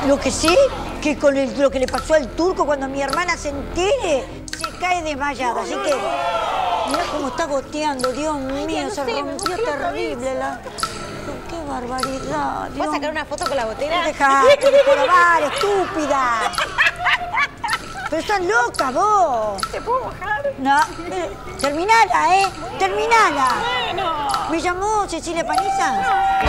Lo que sí, que con lo que le pasó al turco cuando mi hermana se entere, se cae desmayada. Así que, mirá cómo está goteando, Dios mío, se rompió terrible la... ¡Qué barbaridad! ¿Vas a sacar una foto con la botella? ¡Dejate de probar, estúpida! ¡Pero estás loca, vos! ¿Te puedo bajar? No, terminala, ¿eh? Terminala. Bueno. ¿Me llamó Cecilia Paniza?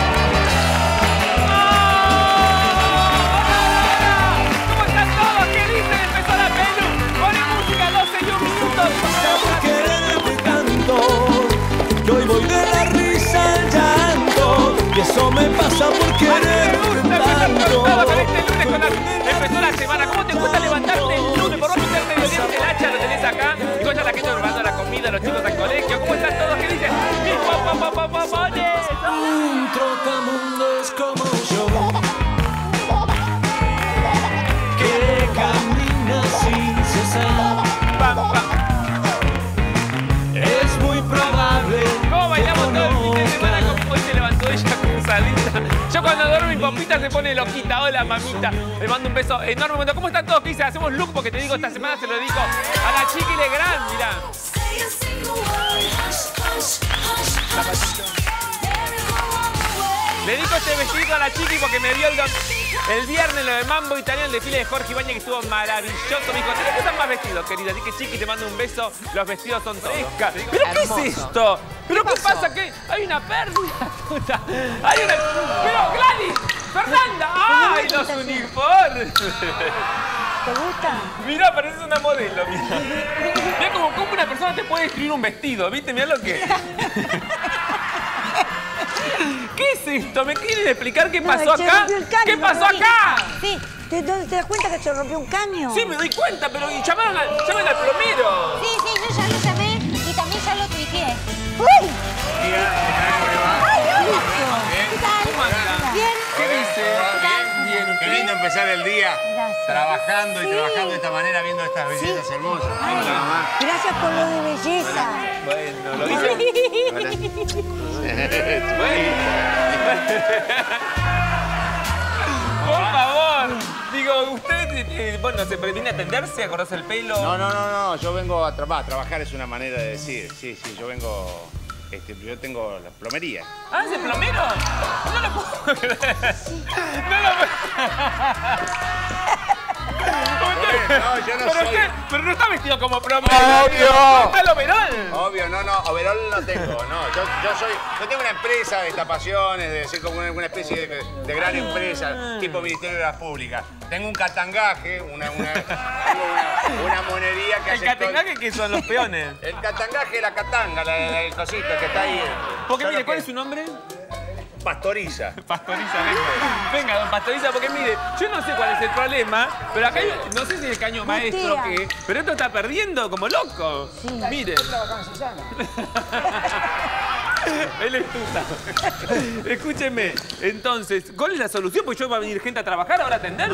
¿Cómo están todos? ¿Qué dicen? Empezó la pelu. Pone música, 12 y 1 minuto. Por quererte tanto, que hoy voy de la risa al llanto, y eso me pasa por quererte tanto. Empezó la semana. ¿Cómo te cuesta levantarte el lunes? Por no meterte el hacha, lo tenés acá. Y con ya la gente preparando la comida, los chicos al colegio. ¿Cómo están todos? ¿Qué dicen? ¡Mis popopopopones! Un trotamundos como yo, que camina sin cesar. ¡Pam, pam! Es muy probable. ¿Cómo bailamos todo el fin de semana? Como hoy se levantó ella con salita. Yo cuando duermo mi papita se pone loquita. Hola, mamita. Le mando un beso enorme. ¿Cómo están todos? ¿Qué dice? Hacemos look porque te digo, esta semana se lo dedico a la Chiqui Legrand. Mirá. Le dedico este vestido a la Chiqui porque me dio el viernes lo de Mambo Italiano, el desfile de Jorge Ibáñez, que estuvo maravilloso. Me dijo, tenés que estar más vestidos, querida. Así que, Chiqui, te mando un beso. Los vestidos son todos. ¿Pero qué es esto? ¿Pero qué pasa? ¿Qué? Hay una pérdida, puta. Hay una... ¡Pero, Gladys! ¡Fernanda! ¡Ay, los uniformes! ¿Te gusta? Mirá, pareces una modelo, mirá. Mirá cómo una persona te puede destruir un vestido, ¿viste? Mirá lo que... ¿Qué es esto? ¿Me quieren explicar qué pasó acá? ¿Qué pasó acá? Sí. ¿Te das cuenta que se rompió un caño? Sí, me doy cuenta, pero llamen al plomero. Sí, yo ya lo llamé y también ya lo tuiteé. ¡Uy! ¡Ay, hola! ¿Qué tal? ¿Cómo anda? Bien. ¿Qué dice? Bien, Qué lindo empezar el día trabajando y Sí. trabajando de esta manera, viendo estas bellezas hermosas. Ay, gracias por lo de belleza. Bueno, lo hice. Por favor. Digo, usted, bueno, ¿se pretende atenderse? ¿Acordás el pelo? No, yo vengo a trabajar es una manera de decir. Sí, yo vengo... yo tengo la plomería. ¿Ah, es el plomero? No lo puedo creer. No lo puedo... No, yo no soy... Pero no está vestido como plomero. ¡Obvio! ¿No está el overol? Obvio, no, overol no tengo, no. Yo tengo una empresa de destapaciones, de ser como una especie de gran empresa, tipo Ministerio de las Públicas. Tengo un catangaje, una monería que hace... ¿El catangaje qué son los peones? El catangaje, la catanga, el cosito que está ahí. Porque mire, ¿cuál es su nombre? Pastoriza. Pastoriza, venga, don Pastoriza, porque mire, yo no sé cuál es el problema, pero acá hay, no sé si es el caño maestro o qué, pero esto está perdiendo como loco. Sí. Mire. Él es tuta. Escúcheme, entonces, ¿cuál es la solución? Pues yo va a venir gente a trabajar, ahora a atenderse.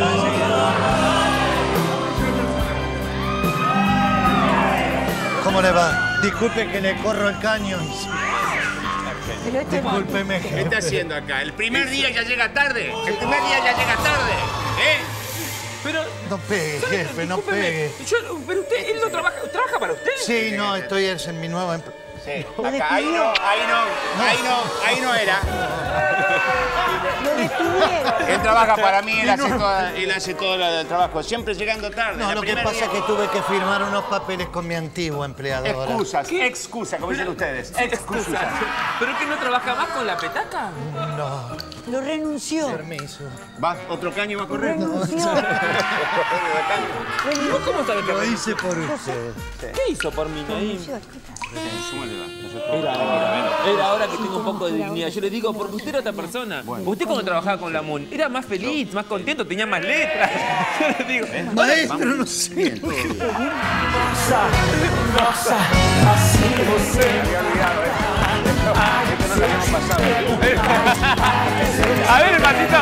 ¿Cómo le va? Disculpe que le corro el caño. Discúlpeme, jefe. ¿Qué está haciendo acá? ¿El primer día ya llega tarde? ¿El primer día ya llega tarde? Pero... No pegue, jefe, no discúlpeme, pegue. pero usted, él no trabaja para usted. Sí, no, estoy en mi nueva empresa. Sí, acá, ahí no era. Lo destuvieron. Él trabaja para mí, él hace todo el trabajo, siempre llegando tarde. No, lo que pasa es que tuve que firmar unos papeles con mi antiguo empleador. Excusa, como dicen ustedes. Excusa. ¿Pero que no trabaja más con la petaca? No. Lo renunció. Permiso. ¿Va? ¿Otro caño va a correr? Renunció. ¿Vos cómo sabés que Lo hice por usted. ¿Qué hizo por mí, Naim? Súmale, va. Era ahora que tengo un poco de dignidad. Yo le digo, porque usted era otra persona. Usted cuando trabajaba con la MUN era más feliz, más contento, tenía más letras. Yo le digo, Maestro, no sé. Así você. a ver, Matita,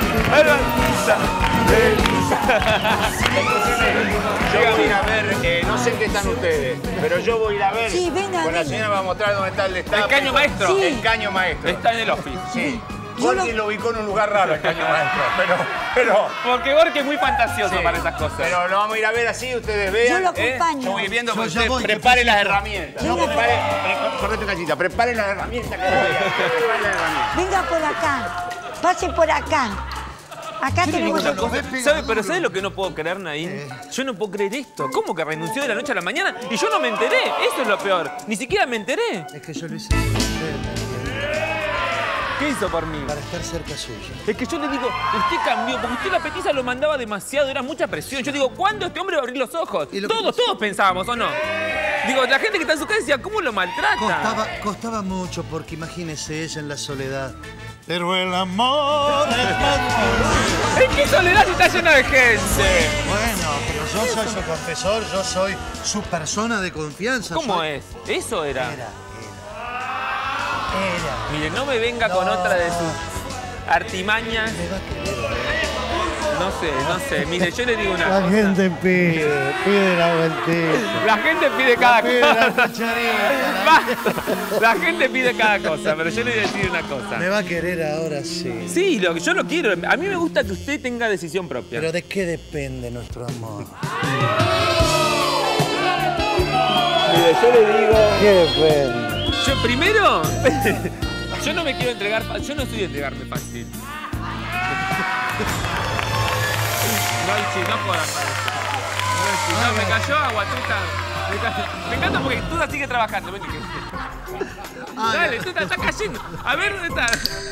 Yo voy a ir a ver, no sé en qué están ustedes, pero yo voy a ir a ver. Sí, venga, con la venga. señora va a mostrar dónde está el destape. ¿El caño maestro? Sí. El caño maestro. está en el office. Sí. Jorge lo ubicó en un lugar raro el caño maestro, pero... Porque Jorge es muy fantasioso Sí, para esas cosas. Pero lo vamos a ir a ver así, ustedes vean. Yo lo acompaño. Yo voy viendo, Yo que ya usted voy, prepare que las herramientas. Correte cachita, prepare las herramientas que voy a prepare las herramientas. Venga por acá. Pase por acá. Acá tenemos... Una cosa, pero ¿sabes lo que no puedo creer, Naín? Yo no puedo creer esto. ¿Cómo que renunció de la noche a la mañana? Y yo no me enteré. Eso es lo peor. Ni siquiera me enteré. Es que yo lo hice por usted, ¿Qué hizo por mí? para estar cerca suyo. Es que yo le digo, usted cambió, porque usted la petiza lo mandaba demasiado, era mucha presión. Yo digo, ¿cuándo este hombre va a abrir los ojos? Y lo que Todos pensábamos, ¿o no? Digo, la gente que está en su casa decía, ¿cómo lo maltrata? Costaba mucho porque imagínese ella en la soledad. Pero el amor es más fuerte. ¿En qué soledad si está llena de gente? Bueno, pero yo soy su confesor, yo soy su persona de confianza. ¿Cómo es? ¿Eso era? Era. Mire, no me venga con otra de sus artimañas. Me va a querer. No sé. Mire, yo le digo una cosa. pide la vueltita. La gente pide cada Pide la cosa. cucharita. Basta. La gente pide cada cosa, pero yo le voy a decir una cosa. Me va a querer ahora, sí. Sí, yo lo quiero. A mí me gusta que usted tenga decisión propia. Pero ¿de qué depende nuestro amor? Mire, yo le digo... ¿Qué depende? Yo primero, yo no me quiero entregar, yo no soy de entregarme fácil. No puedo más. No, me cayó agua, tuta. Me encanta porque Tuta sigue trabajando. Vení que... Dale, Tuta, está cayendo. A ver, ¿dónde está?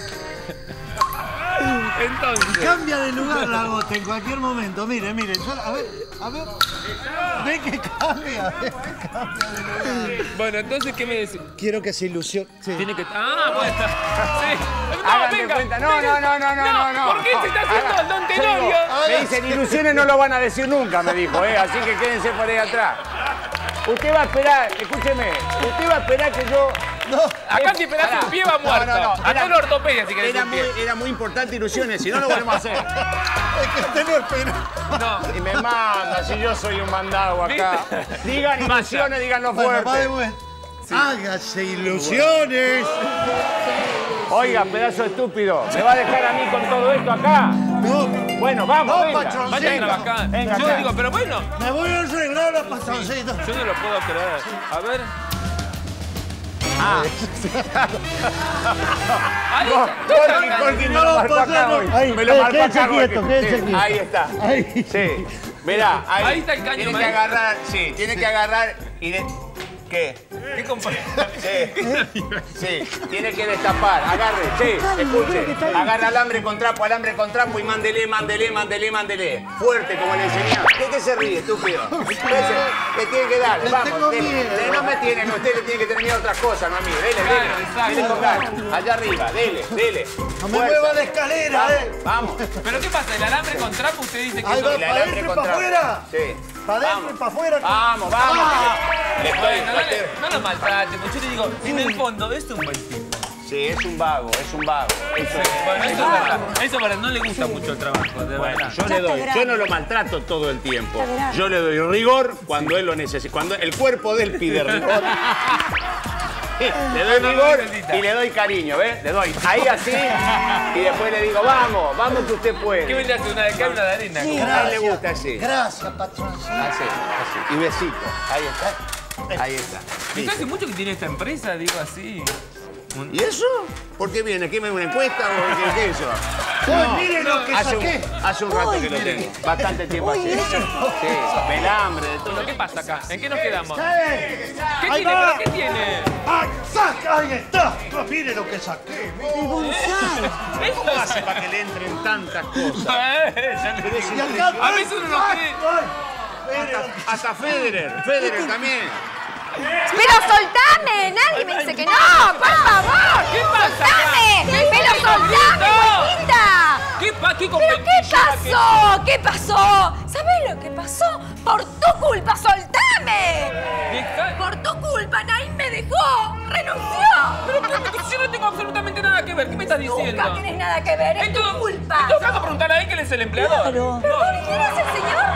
Entonces... Cambia de lugar la gota en cualquier momento. Mire. Yo, a ver. Ve que cambia de lugar. Bueno, entonces, ¿qué me decís? Quiero que se ilusione. Sí. Tiene que... Ah, bueno. Sí. No, Háganme venga. cuenta. No. ¿Por qué se está haciendo el Don Tenorio? Me dicen, ilusiones no lo van a decir nunca, me dijo, así que quédense por ahí atrás. Usted va a esperar, escúcheme, usted va a esperar que yo... No. Acá si esperás un pie va muerto. No. Acá en la ortopedia si querés un pie. Era muy importante ilusiones, si no lo volvemos a hacer. Es que usted no espera. No. Y me manda, si yo soy un mandado acá. ¿Viste? Digan ilusiones, díganlo Bueno, va de fuerte. vuelta. Hágase ilusiones. Oiga, pedazo estúpido, ¿me va a dejar a mí con todo esto acá? No. Bueno, vamos, No, venga. patroncito. Vaya a trabajar. Venga, Yo acá. le digo, pero bueno. Me voy a arreglar la patroncito. Yo no lo puedo creer. A ver. Ah. Ahí Gorky me lo marcó acá hoy. Ahí, Me lo marcó quédese acá, quieto, Gorky. quédese Sí, quieto. ahí está. Ahí. Sí. Mirá, Ahí está el caño, Tiene que maestro. agarrar, sí, tiene que agarrar y de... ¿Qué? ¿Qué compañero? Sí, tiene que destapar. Agarre, sí, escuche. Agarra alambre con trapo y mándele. Fuerte, como le enseñé. ¿De qué se ríe, estúpido? Le tiene que dar, Le vamos. tengo Dele. miedo. No me tienen, usted le tiene que tener miedo a otras cosas, no a mí. Dele con ganas. Allá arriba, dele. No me Fuerza. mueva la escalera, Vamos. ¿Pero qué pasa? ¿El alambre con trapo usted dice que Ahí eso... va. El ¿Para alambre adentro y con para trapo. afuera? Sí. Para adentro y para afuera. Vamos. Le estoy... Bueno, no lo maltrate, porque yo le digo, en el fondo es un buen tipo. Sí, es un vago. Eso es. Bueno, eso es verdad. Eso es verdad, no le gusta mucho el trabajo, de Bueno, verdad. yo le doy, yo no lo maltrato todo el tiempo. Está grande. Yo le doy rigor cuando él lo necesita, cuando el cuerpo de él pide rigor. Le doy rigor y le doy cariño, ¿ves? Le doy ahí así y después le digo, vamos que usted ¿Qué puede. vendría a hacer? ¿Una de cal y una de arena? Sí. A él le gusta así. Gracias, patroncito. Así. Y besito. Ahí está. ¿Y hace mucho que tiene esta empresa, digo así? ¿Y eso? ¿Por qué viene? ¿Qué me una encuesta o qué es eso? Mire lo que saqué. Hace un rato que lo tengo. Bastante tiempo Uy, así. eso. Sí, pelambre, de todo. ¿Pero qué pasa acá? ¿En qué nos quedamos? ¿Qué? ¿Qué Ahí tiene? va. ¿Pero qué tiene? ¡Ay, saca! ¡Ahí está! Mire lo que saqué. El bonsai. ¿Cómo hace para que le entren tantas cosas? Y acá A veces uno no cree. Hasta Federer también. ¡Pero soltame! Nadie me dice que no, por favor. ¿Qué pasa ¡Soltame! ¡Pero soltame, Juanita! ¿Qué ¿Pero competición? qué pasó? ¿Qué pasó? ¿Sabés lo que pasó? ¡Por tu culpa, soltame! Por tu culpa, Naim me dejó. ¡Renunció! Yo no tengo absolutamente nada que ver. ¿Qué me estás diciendo? Nunca tenés nada que ver, es tu culpa. En todo caso, preguntar a él que él es el empleador. Claro. ¿Pero quién es el señor?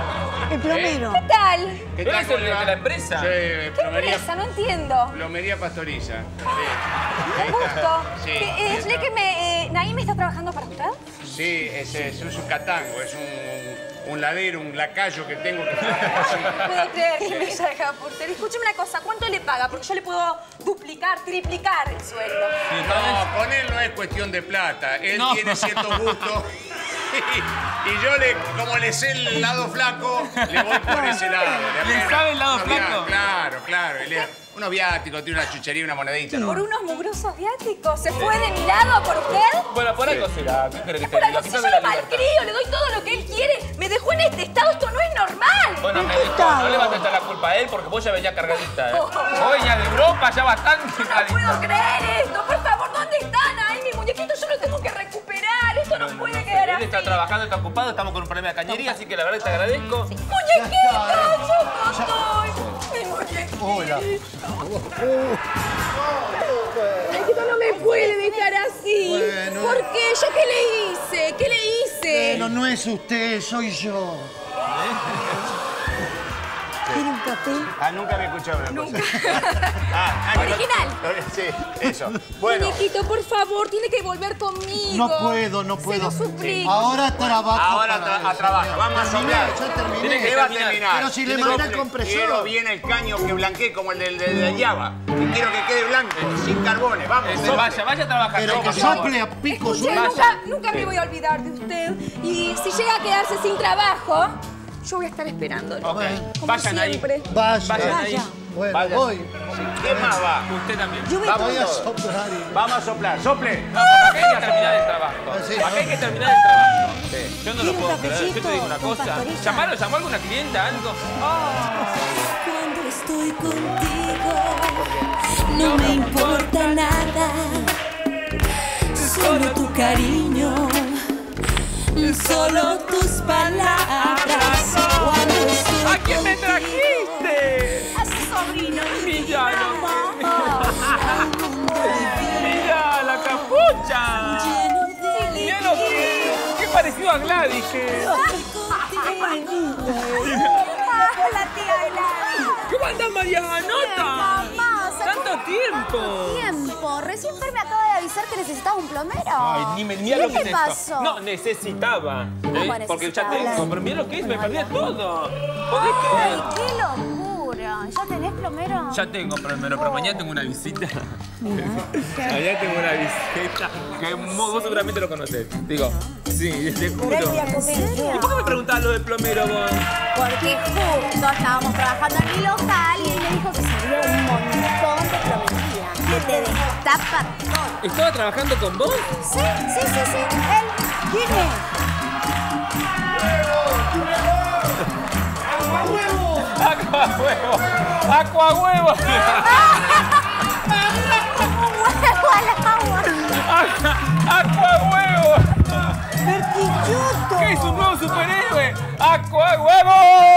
El plomero. ¿Qué tal? ¿Qué ¿Pero tal? es el de la empresa? Sí, ¿Qué plomería. empresa? No entiendo. Plomería Pastoriza. Un gusto. Sí. Explíqueme, ¿Naim está trabajando para usted? Sí, es un sucatango, es un ladero, un lacayo que tengo que... No puedo creer que me haya dejado por usted. Escúcheme una cosa, ¿cuánto le paga? Porque yo le puedo duplicar, triplicar el sueldo. No, con él no es cuestión de plata. Él tiene ciertos gustos. Y yo, como le sé el lado flaco, le voy por ese lado. ¿Le sabe el lado flaco? Claro. Unos viáticos, tiene una chuchería, una monedita. ¿No? ¿Por unos mugrosos viáticos? ¿Se fue de mi lado por usted? Bueno, por algo será. ¿Qué crees que te Por diga? algo, si Quizás yo de la lo libertad. malcrio, le doy todo lo que él quiere. Me dejó en este estado, esto no es normal. Bueno, me dijo, no le vas a echar la culpa a él porque vos ya venías cargadita, ¿eh? Vos venías de Europa ya bastante No cargadita. puedo creer esto. Por favor, ¿dónde están? Ay, mi muñequito, yo lo tengo que recuperar. Esto no puede quedar Él así. está trabajando, está ocupado, estamos con un problema de cañería, así que la verdad te agradezco. ¡Muñequito! ¡Yo no estoy! ¡Mi muñequito! Hola. Muñequito no me puede dejar así. Bueno. ¿Por qué? ¿Yo qué le hice? ¿Qué le hice? Bueno, no es usted, soy yo. ¿Tiene un café? Ah, nunca había escuchado una cosa. Original. Sí, eso. Bueno, Muñequito, por favor, tiene que volver conmigo. No puedo. Se lo suplico. Ahora trabajo. ahora para él, trabaja. señor. Vamos a Terminé, soplar. ya terminé. Tiene ¿qué va a terminar. terminar? Pero si le Quiero- mandé el compresor. Quiero bien el caño que blanquee como el de Java. Y quiero que quede blanco, sin carbones. Vamos, Eso, sople. vaya a trabajar. Pero no, que por favor. sople a pico Escuche, suelto. nunca me voy a olvidar de usted. Y si llega a quedarse sin trabajo, yo voy a estar esperándolo. Bueno, Como Vayan ahí. siempre. vaya. Vayan ahí. Bueno, Vaya. voy. ¿Quién más va? Usted también. Yo voy a Voy a todos. soplar. Vamos a soplar. ¡Sople! No, pero acá hay que terminar el trabajo. Sí, Acá hay no. que terminar el trabajo. Yo no lo ¿Quiere un puedo creer. Yo cafecito te digo una con cosa. pastorilla? ¿Llamó alguna clienta, algo? Cuando estoy contigo, no me importa nada, solo tu cariño, solo tus palabras. Cuando estoy ¿A quién me contigo, trajiste? a su sobrino, Mira, mira la capucha. lleno de Mira lo que... Qué parecido a Gladys que... la tía Gladys. ¿Cómo andás, Marianota? Mamá, ¡Tanto tiempo! tiempo. Recién Fer me acaba de avisar que necesitaba un plomero. Ay, mira ¿Qué lo que te es esto. pasó? No, necesitaba. Porque ya necesitaba? tengo. Pero mira lo que es, me perdía todo. ¿Podés Ay, creer? qué locura. ¿Ya tenés plomero? Ya tengo pero mañana tengo una visita. Mañana tengo una visita. Que vos seguramente lo conocés. Digo, sí, te Por ahí juro. voy a comer. ¿Y por qué me preguntás lo del plomero vos? Porque justo estábamos trabajando en mi local y él me dijo que sabía un montón de plomería. Que te destapa todo. ¿Estaba trabajando con vos? Sí. Él. ¿Quién es? ¡Aqua huevo! ¡Aqua huevo! Huevo al agua. ¡Aqua huevo! ¡Bertichuto! ¿Qué es un nuevo superhéroe? ¡Aqua huevo!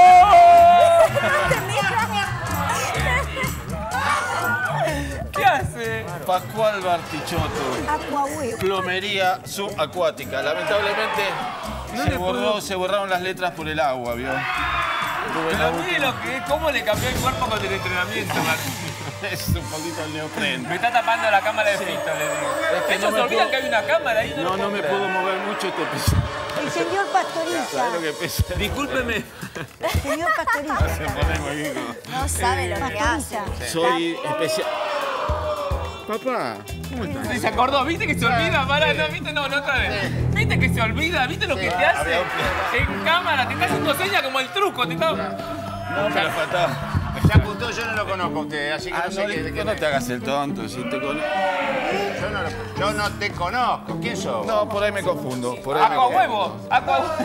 ¿Qué hace? Pascual Bartichotto, Acuahuevo. plomería subacuática. Lamentablemente se borraron las letras por el agua, ¿vio? Tuve la Pero mire lo que es, cómo le cambió el cuerpo con el entrenamiento, Martín. Es un poquito el neopren. Me está tapando la cámara de Fito, le digo. Es que Ellos no se me olvidan puedo- que hay una cámara ahí. No, no me puedo mover mucho, te pesa. El señor Pastoriza. ¿Sabes lo que pesa? Discúlpeme. El señor Pastoriza. Se pone muy rico. No sabe lo que hace. Pastoriza. Soy especial. Papá, ¿cómo estás? Sí, se acordó, ¿viste que se olvida? Para, no, ¿viste? No, otra vez. ¿Viste que se olvida? ¿Viste lo que te hace? En cámara, te está haciendo señas como el truco. Te está... No, me patá. Ya gustó, yo no lo conozco a usted, así que no sé qué. No te hagas el tonto, si te conozco. Yo no te conozco. ¿Quién sos? No, por ahí me confundo. Por ahí me ¡Aqua confundo. huevo! ¡Aqua huevo!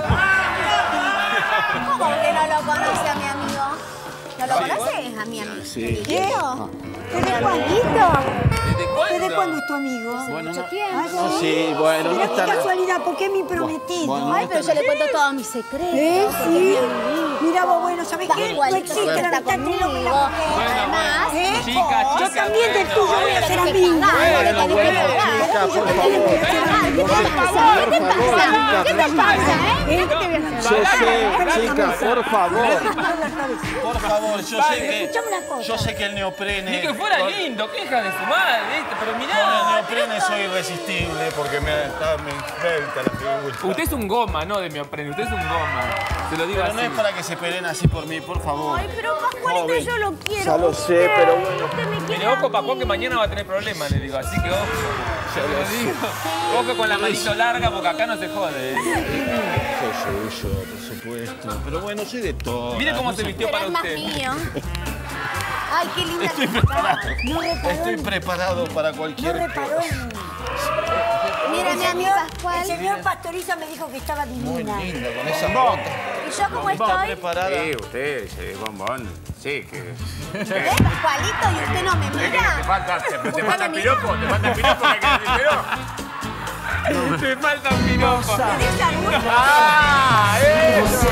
¿Cómo que no lo conoce a mi amigo? ¿No lo conoces a mi amigo? Sí. ¿Qué? ¿Desde cuándo? ¿Desde cuándo? ¿Desde cuándo es tu amigo? Bueno, Mucho no, tiempo. no, sí, bueno, no Mira está... qué casualidad, porque es mi prometido. Bueno, Ay, pero yo le cuento todos mis secretos. Sí. Mira vos, bueno, ¿sabés qué? No Igualito existe la está amistad entre el hombre y la conmigo. mujer. Además, ¿Eh? Chica, Yo chica, también del bueno, tuyo voy a bueno. ser amigo. Bueno, chica, por favor. ¿Qué te pasa? ¿Qué te pasa? ¿Qué te voy a hacer? Yo sé, chicas, por favor. Por favor, Yo sé que el neoprene... Ni que fuera lindo, que hija de su madre, ¿viste? Pero Con el mirá. neoprene soy irresistible porque me infecta la figura. Usted es un goma, no de neoprene, usted es un goma. Se lo digo Pero así. no es para que se peleen así por mí, por favor. Ay, pero Pascualito, Joven. yo lo quiero. Ya lo sé, pero bueno. Usted me quiere Mire, a ojo, mí. Pascual, que mañana va a tener problemas, le digo. Así que ojo. Ya lo digo. Ojo con la manito larga, porque acá no se jode. Soy yo, por supuesto. Pero bueno, soy de todo. Mire cómo se vistió Pero para es más usted. mío. Ay, qué linda Estoy que preparado. No reparó. Estoy preparado para No cualquier reparó cosa. en... Mírame a mi El Pascual. señor Pastoriza me dijo que estaba Muy divina. linda, con esa bota. ¿Y yo cómo Va estoy? preparada. Sí, usted, sí, bombón. Sí, que... ¿Ves, Pascualito? ¿Y usted no me ¿Te mira? falta ¿Usted el me piropo? ¿Te falta el piropo? ¿Me querés decirlo? Te falta un piropo. ¿Tenés alguno? ¡Ah! ¡Eso!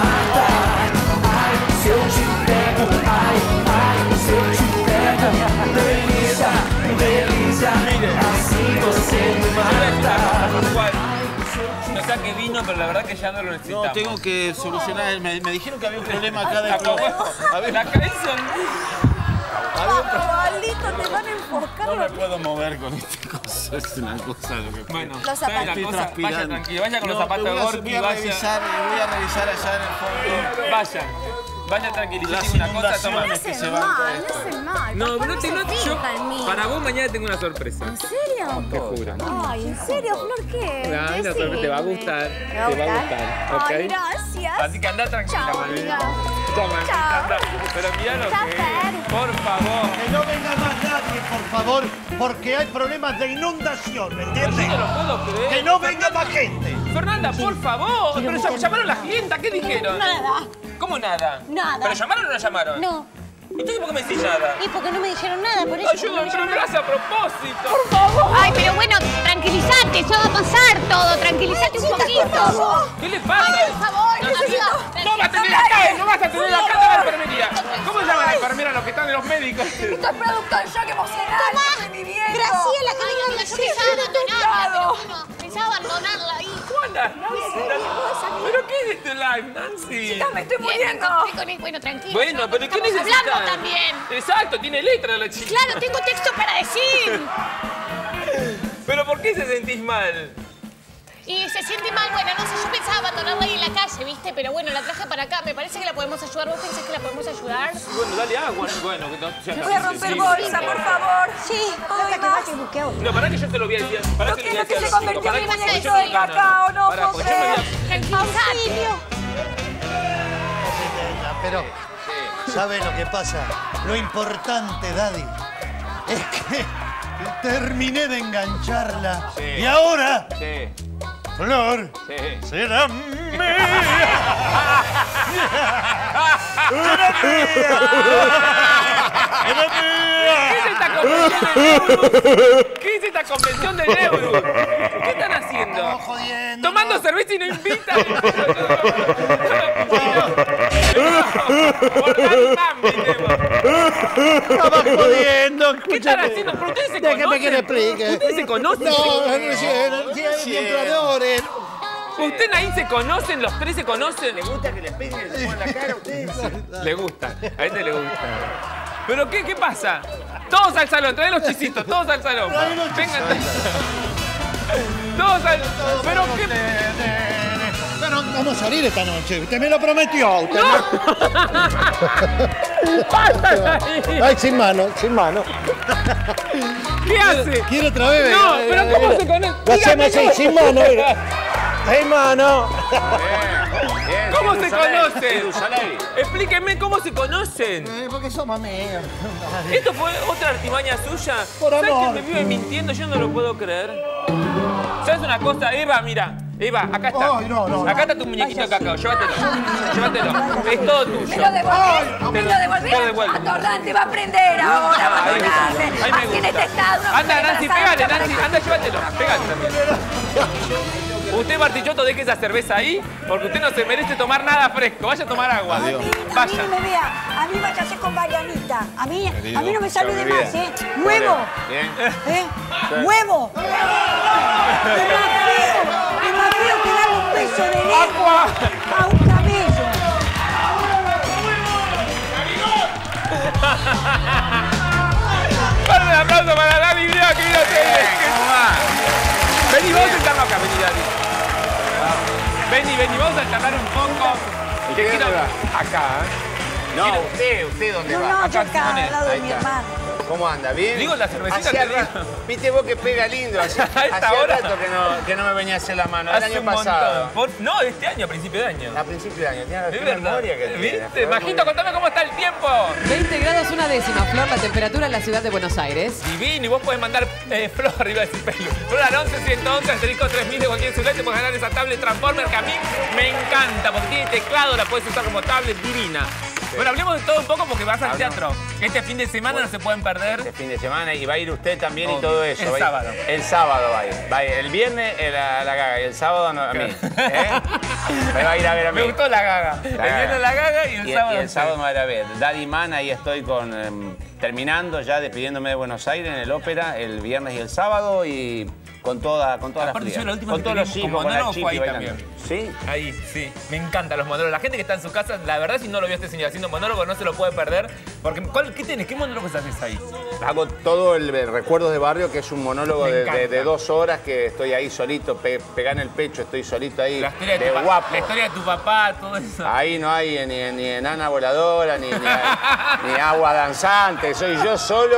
No sé a qué vino, pero la verdad que ya no lo necesitamos. No, tengo que solucionar. Me dijeron que había un problema acá de La cabeza... Pascualito, te van a enfocar. No me puedo mover con esta cosa. Es una cosa lo que... Bueno, Los ¿sabe zapatos. la cosa? Vaya transpirando. tranquilo, vaya con los No, zapatos de voy a Gorky, vaya. revisar allá en el fondo. Vaya tranquilo. Yo Las tengo una cosa, toma. No inundaciones que hacen se van. mal, no hacen mal. No, Pascual, no se tengo yo. fija en mí. Para vos mañana tengo una sorpresa. ¿En serio? Te juro. Ay, ¿en serio, Flor? ¿Qué? Ay, la sorpresa te va a gustar. ¿Me Te va a gustar, ¿ok? Ay, gracias. Así que anda tranquila, Chao, mami. amiga. Chao, mami, Chao. anda. Pero mira lo Chao, que Fer. es. Por favor. Que no venga más nadie, por favor, porque hay problemas de inundación, ¿me Yo entiendes? no lo puedo creer. Que no venga más gente. Fernanda, por favor. Pero llamaron a la clienta. ¿Qué dijeron? Nada. ¿Cómo nada? Nada. ¿Pero llamaron o no llamaron? No. Entonces, ¿por qué me decís nada? Y porque no me dijeron nada, por eso. Ay, yo pero no lo hace a propósito. Ay, pero bueno, tranquilízate, eso va a pasar todo, tranquilízate un poquito. ¿Qué le pasa? Ay, por favor, No vas a tener acá, no vas a tener acá la enfermería. ¿Cómo se llama la enfermera los que están en los médicos? Esto es producto del shock emocional de mi viejo. Graciela, cariño, yo pensaba abandonarla, pero bueno, pensaba abandonarla ahí. Juana, ¿pero qué es este live, Nancy? Chicas, me estoy Bien, me muriendo. encontré con él, bueno, tranquilo. Bueno, yo, pero ¿qué estamos necesitas? hablando también. Exacto, tiene letra la chica. Claro, tengo texto para decir. ¿Pero por qué se sentís mal? Y se siente mal, bueno, no sé, yo pensaba abandonarla ahí en la calle, ¿viste? Pero bueno, la traje para acá, me parece que la podemos ayudar. ¿Vos pensás que la podemos ayudar? Bueno, dale agua. Bueno, que no sea Voy a romper bolsa, por favor. Sí, Todo hasta que más. vaya y busque otro. No, pará que yo te lo voy a decir. Pará No que le quiero voy a que decir se a los chicos. convirtió Pará en que un yo muñeco de cacao, no Pará, puedo porque yo me voy a... creer. Tranquilízate. Pero, ¿sabe lo que pasa? Lo importante, Daddy, es que terminé de engancharla. Sí. Y ahora, Sí, Flor, sí. será mía. ¿Qué es esta convención de Neurus? ¿Qué es esta convención de Neurus? ¿Qué están haciendo? Estamos jodiendo. Tomando cerveza y no invitan. Por dar mami, Estaba jodiendo, ¿Qué están haciendo? ¿Pero ustedes se Déjeme conocen? que le explique. ¿Ustedes se conocen? Flores. ¿Ustedes ahí se conocen? ¿Los tres se conocen? ¿Le gusta? que le peguen y le pongan la cara a ustedes? Le gusta. A este le gusta. ¿Pero qué pasa? Todos al salón, trae los chisitos, todos al salón. Vengan. Todos al... ¿Pero qué? Pero vamos a salir esta noche. Usted me lo prometió. Usted Ay, sin mano, sin mano. ¿Qué hace? ¿Quiere otra vez? No, pero ¿cómo se conocen? Lo hacemos así, sin mano. Mira. Sin mano. Bien, ¿Cómo sin se Dusalay, conocen? sin Dusalay. Explíquenme cómo se conocen. Porque somos amigos. ¿Esto fue otra artimaña suya? Por ¿Sabes amor. que me vive mintiendo? Yo no lo puedo creer. ¿Sabes una cosa? Eva, mira. Eva, acá está. Ay, no. Acá está tu muñequito de cacao. Llévatelo. Llévatelo. Es todo tuyo. ¿Me lo devolvés? ¿Me lo devolvés? Te lo devuelvo. Atorrante, va a aprender ahora a abandonarme. Ahí me Aquí en este gusta. estado no Anda, puede Nancy, abrazar pégale, para Nancy. que- Anda, llévatelo. Pégale también. Usted, Bartichotto, deje esa cerveza ahí, porque usted no se merece tomar nada fresco. Vaya a tomar agua. A mí Vaya. no me vea. A mí váyase con Marianita. A mí no me salude Querida. más, ¿eh? ¡Huevo! Bien. ¿Eh? ¡Huevo! más feo que darle un beso de lengua ¡Aqua! a un camello. ¡Fuerte el aplauso para Dani Brieva, querida Tele! Vení, vamos a sentarnos acá, vení, Dani. Vení, vamos a charlar un poco. ¿Y qué quiero va? acá, No, usted ¿dónde No, va? no, yo Acá, acá, Simone. al lado de Ahí mi está. hermano. ¿Cómo anda? ¿Bien? Digo, la cervecita Hacía que rato- Viste vos que pega lindo. Hacía esta hora. rato que no me venía a hacer la mano. El Hace año un pasado. montón. No, este año, a principio de año. A principio de año. Tiene la Es fina verdad. memoria que tiene. ¿Viste? Majito, contame cómo está el tiempo. 20 grados una décima, Flor, la temperatura en la ciudad de Buenos Aires. Divino, y vos podés mandar Flor arriba de ese pelo. Flor al 11 111 asterisco 3000 de cualquier ciudad, te podés ganar esa tablet Transformer que a mí me encanta porque tiene teclado, la puedes usar como tablet divina. Bueno, hablemos de todo un poco porque vas al teatro. Este fin de semana no se pueden perder. Este fin de semana y va a ir usted también Obvio. y todo eso. El Va a ir- sábado. El sábado va a ir. Va a ir. El viernes a la Gaga y el sábado no, a mí. Me va a ir a ver a mí. Me gustó la Gaga. El viernes la Gaga y el sábado. Y el sábado me va a ir a ver. Daddy Man, ahí estoy terminando ya, despidiéndome de Buenos Aires en el ópera el viernes y el sábado y con todas las Aparte, frías. yo la última Con que todos te los vi hijos, con con la monólogo fue chica ahí bailando. también. ¿Sí? Ahí, sí. Me encantan los monólogos. La gente que está en su casa, la verdad, si no lo vio este señor haciendo monólogo, no se lo puede perder. Porque, ¿qué tenés? ¿Qué monólogos haces ahí? Hago todo el Recuerdos de Barrio, que es un monólogo Me de encanta. 2 horas que estoy ahí solito, pegá en el pecho, estoy solito ahí, La historia de tu guapo. la historia de tu papá, todo eso. Ahí no hay ni enana voladora, ni agua danzante. Soy yo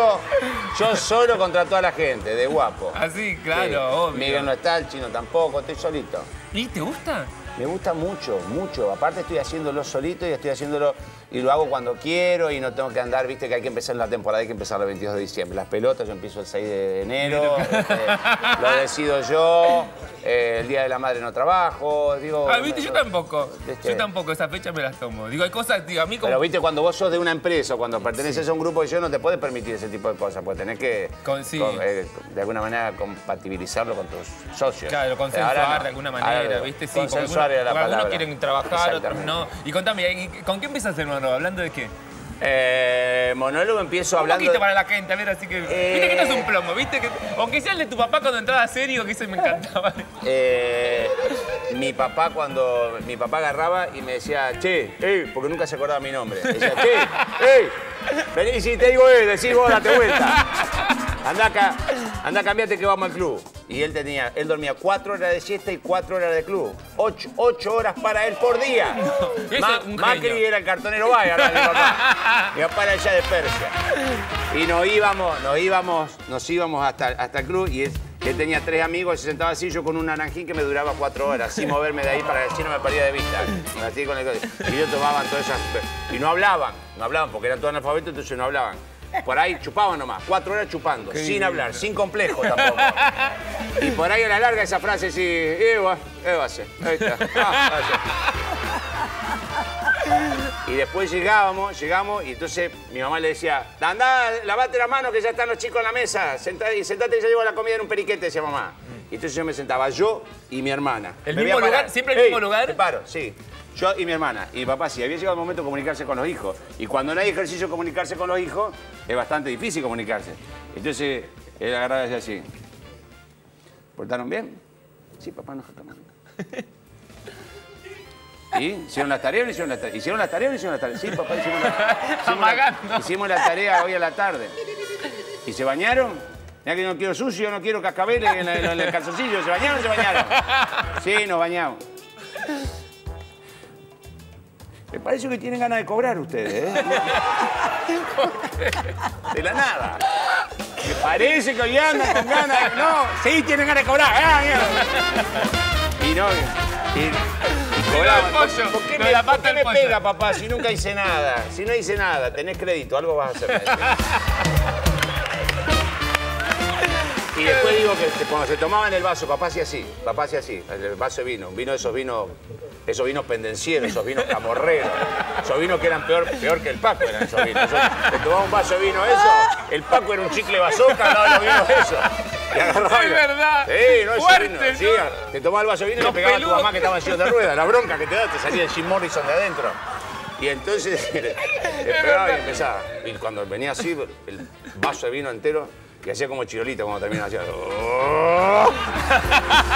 solo contra toda la gente, de guapo. Así, claro, Sí. obvio. Miguel no está, el chino tampoco, estoy solito. ¿Y te gusta? Me gusta mucho, mucho. Aparte estoy haciéndolo solito y estoy haciéndolo y lo hago cuando quiero y no tengo que andar, viste que hay que empezar la temporada, hay que empezar el 22 de diciembre. Las pelotas yo empiezo el 6 de enero, lo decido yo, el Día de la Madre no trabajo, digo... Viste, yo tampoco. ¿Viste? Yo tampoco, esas fechas me las tomo. Digo, hay cosas, digo, a mí como... Pero viste, cuando vos sos de una empresa o cuando perteneces a un grupo, yo no te puedes permitir ese tipo de cosas, porque tenés que, Sí. de alguna manera, compatibilizarlo con tus socios. Claro, consensuar Ahora no. de alguna manera, Ahora, ¿viste? Sí, porque consensuar era la algunos palabra. quieren trabajar, otros Exactamente. no. Y contame, ¿con qué empiezas el monólogo? ¿Hablando de qué? Monólogo empiezo Un hablando... poquito para la gente, a ver, así que... Viste que no es un plomo, viste que... Aunque sea el de tu papá cuando entraba serio, que ese me encantaba. Mi papá agarraba y me decía, che, porque nunca se acordaba mi nombre. Decía, che, vení, si te digo, decís vos, date vuelta. Andá acá, andá, cambiate que vamos al club. Y él dormía 4 horas de siesta y 4 horas de club. 8 horas para él por día. Ese es un Macri genio. era el cartonero Vaga, mi papá. Mi papá era allá de Persia. Y nos íbamos hasta el club y él tenía 3 amigos, se sentaba así, yo con un naranjín que me duraba 4 horas, sin moverme de ahí para el chino me perdía de vista. Así con y ellos tomaban todas esas... Y no hablaban porque eran todos analfabetos, entonces no hablaban. Por ahí chupaban nomás, 4 horas chupando, sin hablar, sin complejo tampoco. Y por ahí a la larga esa frase, sí, Eva, ahí está. Y después llegamos y entonces mi mamá le decía, andá, lavate la mano que ya están los chicos en la mesa, sentate que ya llevo la comida en un periquete, decía mamá. Y entonces yo me sentaba, yo y mi hermana. ¿El Me voy mismo a parar. lugar? ¿Siempre el mismo lugar? Me paro, sí. Yo y mi hermana. Y mi papá, sí, había llegado el momento de comunicarse con los hijos. Y cuando no hay ejercicio de comunicarse con los hijos, es bastante difícil comunicarse. Entonces, él agarraba y decía así. ¿Portaron bien? Sí, papá, nos faltamos. ¿Y? ¿Hicieron las tareas o no hicieron las tareas? ¿Hicieron las tareas o no hicieron las tareas? Sí, papá, hicimos la tarea hoy a la tarde. ¿Y se bañaron? Mira que no quiero sucio, no quiero cascabeles en el calzoncillo. ¿Se bañaron o se bañaron? Sí, nos bañamos. Me parece que tienen ganas de cobrar ustedes, ¿eh? De la nada. Me parece que hoy andan con ganas de... No, sí, tienen ganas de cobrar. Y no... Y cobraban. ¿Por qué me pega, papá, si nunca hice nada? Si no hice nada, tenés crédito, algo vas a hacer. Y después digo que cuando se tomaban el vaso, papá hacía así, el vaso de vino, esos vinos pendencieros, esos vinos camorreros, esos vinos que eran peor que el Paco eran esos vinos. Te tomaba un vaso de vino eso, el Paco era un chicle bazooka al lado de los vinos esos. Y agarraba, Es verdad. Sí, no es Fuerte, vino. ¿no? Sí, te tomaba el vaso de vino y le pegaba a tu mamá que estaba en silla de ruedas. La bronca que te da, te salía el Jim Morrison de adentro. Y entonces le pegaba y empezaba. Y cuando venía así, el vaso de vino entero, que hacía como Chirolita cuando terminaba, hacía...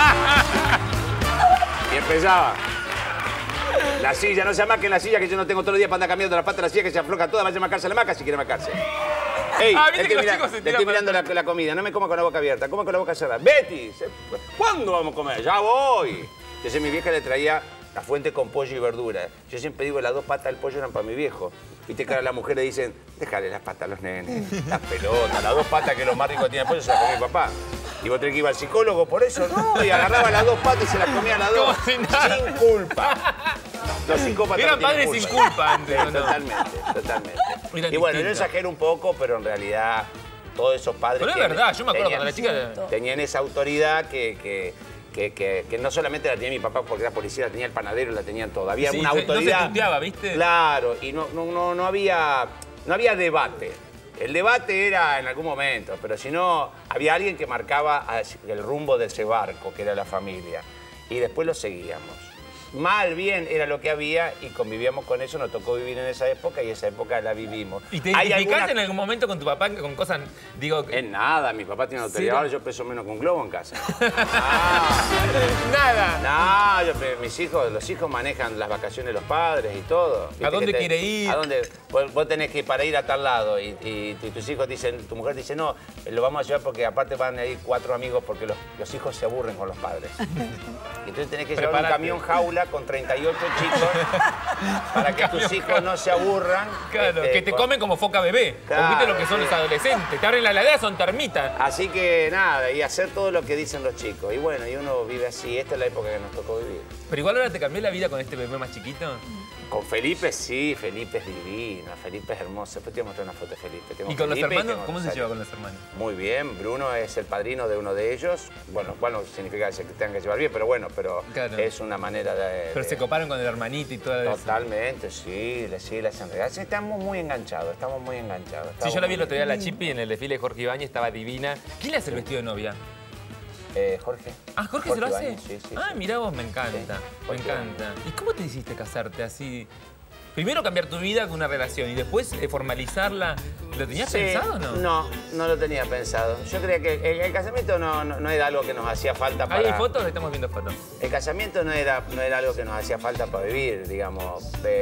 Empezaba. La silla, no se amaque en la silla, que yo no tengo todos los días para andar cambiando la pata de la silla, que se afloja toda, vaya a macarse la maca si quiere macarse. Ey, le estoy mirando la comida, no me coma con la boca abierta, coma con la boca cerrada. Betty, ¿cuándo vamos a comer? Ya voy. Entonces mi vieja le traía la fuente con pollo y verdura. Yo siempre digo, las 2 patas del pollo eran para mi viejo. Viste que ahora las mujeres dicen, déjale las patas a los nenes, las pelotas, las 2 patas que lo más rico tiene el pollo se las comía mi papá. Y vos tenés que ir al psicólogo por eso, no, y agarraba las 2 patas y se las comía a las 2. Sin culpa. Los psicópatas eran padres sin culpa antes, sí, totalmente. Y bueno, yo exagero un poco, pero en realidad todos esos padres... Pero es verdad, yo me acuerdo cuando la chica... Tenían esa autoridad que no solamente la tenía mi papá porque era policía, la tenía el panadero, la tenían todo. Había una autoridad... No se tuteaba, ¿viste? Claro, y no había debate. El debate era en algún momento, pero si no, había alguien que marcaba el rumbo de ese barco, que era la familia. Y después lo seguíamos. Mal, bien, era lo que había y convivíamos con eso. Nos tocó vivir en esa época y esa época la vivimos. ¿Y te identificaste en algún momento con tu papá con cosas, digo... En nada, mi papá tiene autoridad, ¿sí? Ahora yo peso menos que un globo en casa. Nada. No, los hijos manejan las vacaciones de los padres y todo. ¿A dónde quiere ir? ¿A dónde? Vos tenés que ir para ir a tal lado y tus hijos dicen, tu mujer dice, no, lo vamos a llevar porque aparte van a ir 4 amigos porque los hijos se aburren con los padres. Y entonces tenés que llevar un camión jaula con 38 chicos para que tus hijos no se aburran. Claro, que te comen como foca bebé. Claro, ¿viste lo que son los adolescentes? Te abren la heladera, son termitas. Así que nada, y hacer todo lo que dicen los chicos. Y bueno, y uno vive así. Esta es la época que nos tocó vivir. Pero igual ahora te cambió la vida con este bebé más chiquito. Con Felipe sí, Felipe es divino, Felipe es hermoso. Después te voy a mostrar una foto de Felipe. ¿Y con los hermanos? ¿Cómo se lleva con los hermanos? Muy bien, Bruno es el padrino de uno de ellos. Bueno, significa que tengan que llevar bien, pero bueno, claro. Es una manera de... Pero se coparon con el hermanito y todo eso. Totalmente, sí, le hacen regalos. Estamos muy enganchados. Sí, yo la vi el otro día a la Chipi en el desfile de Jorge Ibáñez, estaba divina. ¿Quién le hace el vestido de novia? Jorge. Ah, ¿Jorge se lo hace? Ibáñez, sí, ah, mirá vos, me encanta, me encanta. ¿Y cómo te hiciste casarte así? Primero cambiar tu vida con una relación y después formalizarla. ¿Lo tenías pensado o no? No lo tenía pensado. Yo creía que el casamiento no era algo que nos hacía falta para... ¿Hay fotos? Estamos viendo fotos. El casamiento no era algo que nos hacía falta para vivir, digamos.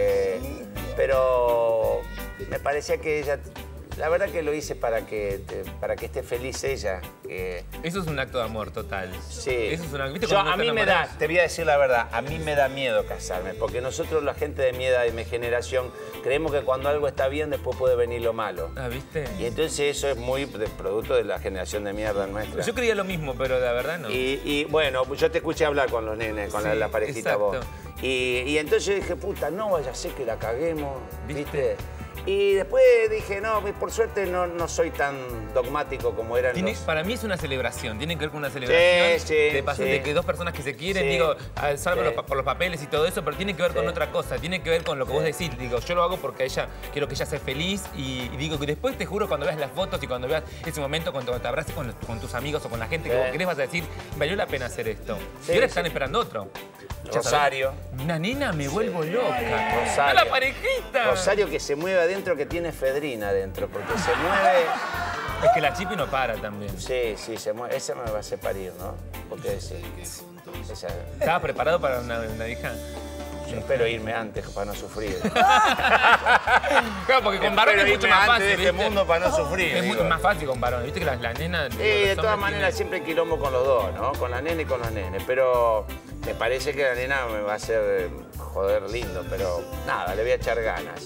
Pero me parecía que ella... La verdad que lo hice para que esté feliz ella. Eso es un acto de amor total. Sí. Eso es ¿viste? A mí me da, te voy a decir la verdad, a mí me da miedo casarme, porque nosotros, la gente de mi edad y mi generación, creemos que cuando algo está bien, después puede venir lo malo. Ah, ¿viste? Y entonces eso es muy producto de la generación de mierda nuestra. Yo creía lo mismo, pero la verdad no. Y bueno, yo te escuché hablar con los nenes, con la parejita exacto. Vos. Y entonces yo dije, puta, no vaya a ser que la caguemos, ¿viste? Y después dije, no, por suerte no soy tan dogmático como eran Para mí es una celebración, tiene que ver con una celebración de que 2 personas que se quieren, digo, salvo por los papeles y todo eso, pero tiene que ver con otra cosa, tiene que ver con lo que vos decís. Digo, yo lo hago porque quiero que ella sea feliz y digo que después te juro cuando veas las fotos y cuando veas ese momento, cuando te abraces con tus amigos o con la gente que vos querés, vas a decir, valió la pena hacer esto. Y ahora están esperando otro. Rosario. Una nena, me vuelvo loca. Rosario. ¡A la parejita! Rosario que se mueve adentro, que tiene efedrina adentro, porque se mueve... Es que la Chipi no para también. Sí, se mueve. Esa me va a hacer parir, ¿no? Porque ¿Estabas preparado para una hija? Yo espero irme antes para no sufrir. Claro, porque con varones es mucho más fácil. De este mundo para no sufrir. Es mucho más fácil con varones. Viste que las nenas... de todas maneras siempre hay quilombo con los dos, ¿no? Con la nena y con los nenes. Pero me parece que la nena me va a hacer joder lindo, pero nada, le voy a echar ganas.